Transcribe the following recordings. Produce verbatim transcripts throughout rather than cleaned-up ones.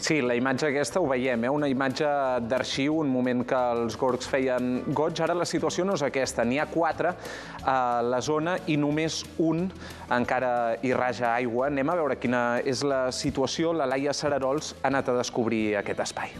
Sí, la imatge aquesta ho veiem, eh? Una imatge d'arxiu, un moment que els gorgs feien goig. Ara la situació no és aquesta, n'hi ha quatre a la zona i només un encara hi raja aigua. Anem a veure quina és la situació. La Laia Serarols ha anat a descobrir aquest espai.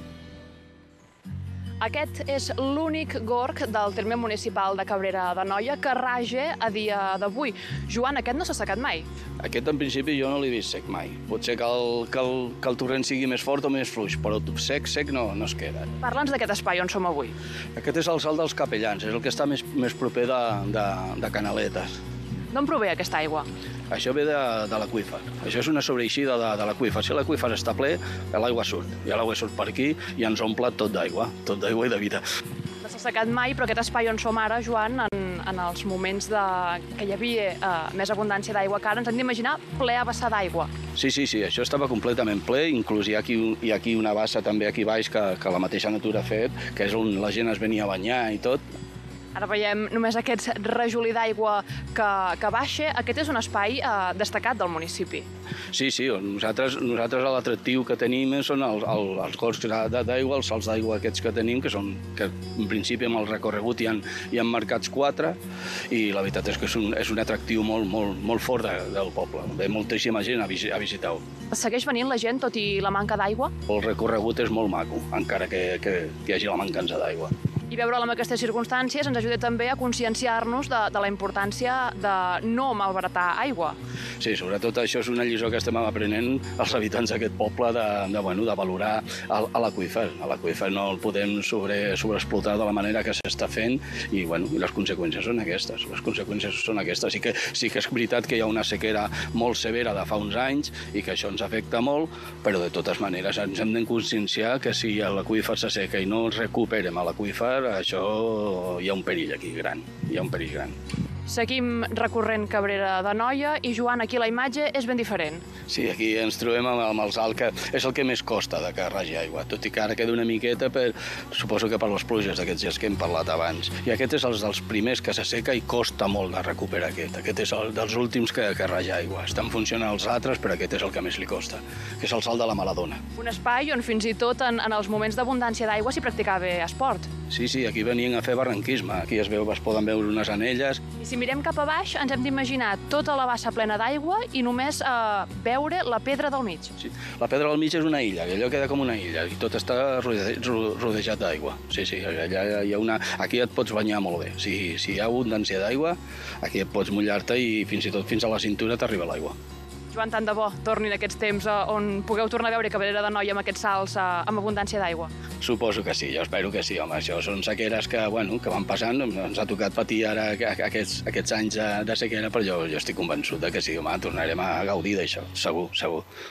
Aquest és l'únic gorg del terme municipal de Cabrera d'Anoia que raja a dia d'avui. Joan, aquest no s'ha assecat mai? Aquest, en principi, jo no l'he vist sec mai. Potser que el, que, el, que el torrent sigui més fort o més fluix, però sec, sec no, no es queda. Parla'ns d'aquest espai on som avui. Aquest és el Salt dels Capellans, és el que està més, més proper de, de, de Canaletes. D'on prové aquesta aigua? Això ve de, de l'aqüífer. Això és una sobreeixida de, de l'aqüífer. Si l'aqüífer està ple, l'aigua surt. I l'aigua surt per aquí i ens omple tot d'aigua, tot d'aigua i de vida. No s'ha assecat mai, però aquest espai on som ara, Joan, en, en els moments de, que hi havia eh, més abundància d'aigua que ara, ens hem d'imaginar ple a vessar d'aigua. Sí, sí, sí, això estava completament ple, inclús hi ha aquí, hi ha aquí una bassa també aquí baix que, que la mateixa natura ha fet, que és on la gent es venia a banyar i tot. Ara veiem només aquest rajolí d'aigua que, que baixa. Aquest és un espai eh, destacat del municipi. Sí, sí, nosaltres, nosaltres l'atractiu que tenim són els, els, els gorgs d'aigua, els salts d'aigua aquests que tenim, que són que en principi amb el recorregut hi ha, hi ha marcats quatre, i la veritat és que és un, és un atractiu molt, molt, molt fort de, del poble. Ve moltíssima gent a, visi, a visitar-ho. Segueix venint la gent, tot i la manca d'aigua? El recorregut és molt maco, encara que, que, que hi hagi la mancança d'aigua. I veure'l en aquestes circumstàncies ens ajuda també a conscienciar-nos de, de la importància de no malbaratar aigua. Sí, sobretot això és una lliçó que estem aprenent els habitants d'aquest poble de, de, bueno, de valorar l'aqüífer. L'aqüífer no el podem sobre, sobreexplotar de la manera que s'està fent i, bueno, i les conseqüències són aquestes. Les conseqüències són aquestes. Sí que, sí que és veritat que hi ha una sequera molt severa de fa uns anys i que això ens afecta molt, però de totes maneres ens hem de conscienciar que si l'aqüífer s'asseca i no recuperem l'aqüífer, això hi ha un perill aquí gran, hi ha un perill gran. Seguim recorrent Cabrera d'Anoia i, Joan, aquí la imatge és ben diferent. Sí, aquí ens trobem amb, amb el salt, que és el que més costa de que ragi aigua, tot i que ara queda una miqueta, per, suposo que per les pluges d'aquests dies que hem parlat abans. I aquest és els dels primers que s'asseca i costa molt de recuperar aquest. Aquest és el dels últims que, que raja aigua. Estan funcionant els altres, però aquest és el que més li costa, que és el salt de la Maladona. Un espai on fins i tot en, en els moments d'abundància d'aigua s'hi practicava esport. Sí, sí, aquí venien a fer barranquisme. Aquí es, veu, es poden veure unes anelles. I si mirem cap a baix, ens hem d'imaginar tota la bassa plena d'aigua i només eh, veure la pedra del mig. Sí, la pedra del mig és una illa, allò queda com una illa, i tot està rodejat d'aigua. Sí, sí, allà hi ha una... Aquí et pots banyar molt bé. Si, si hi ha abundància d'aigua, aquí et pots mullar-te i fins i tot fins a la cintura t'arriba l'aigua. Joan, tant de bo tornin aquests temps on pugueu tornar a veure Cabrera d'Anoia amb aquests salts amb abundància d'aigua. Suposo que sí, jo espero que sí, home. Això són sequeres que, bueno, que van passant. Ens ha tocat patir ara aquests, aquests anys de sequera, però jo, jo estic convençut que sí, home, tornarem a gaudir d'això, segur, segur.